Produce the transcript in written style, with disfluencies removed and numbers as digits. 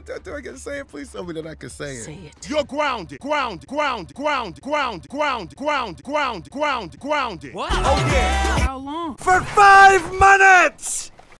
do I get to say it? Please tell me that I can say it. Say it. You're grounded. Grounded. Grounded. Grounded. Grounded. Grounded. Grounded. Grounded. Grounded. Grounded. What? Oh, yeah. How long? For 5 minutes!